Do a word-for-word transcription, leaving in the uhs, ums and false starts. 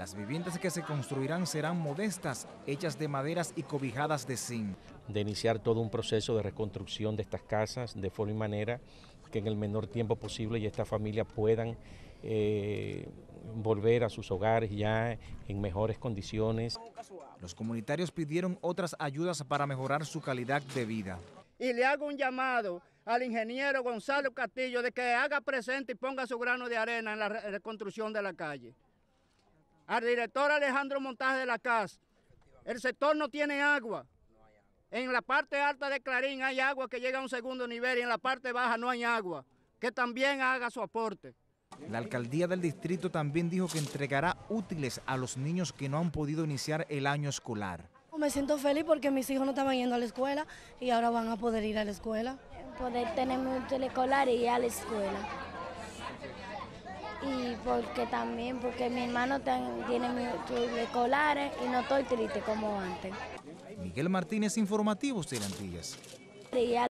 Las viviendas que se construirán serán modestas, hechas de maderas y cobijadas de zinc. De iniciar todo un proceso de reconstrucción de estas casas de forma y manera que en el menor tiempo posible y estas familias puedan eh, volver a sus hogares ya en mejores condiciones. Los comunitarios pidieron otras ayudas para mejorar su calidad de vida. Y le hago un llamado al ingeniero Gonzalo Castillo de que haga presente y ponga su grano de arena en la reconstrucción de la calle. Al director Alejandro Montaje de la C A S, el sector no tiene agua. En la parte alta de Clarín hay agua que llega a un segundo nivel y en la parte baja no hay agua. Que también haga su aporte. La alcaldía del distrito también dijo que entregará útiles a los niños que no han podido iniciar el año escolar. Me siento feliz porque mis hijos no estaban yendo a la escuela y ahora van a poder ir a la escuela. Poder tener mi útil escolar y ir a la escuela. Y porque también, porque mi hermano tiene mis útiles escolares y no estoy triste como antes. Miguel Martínez, Informativos de Antillas.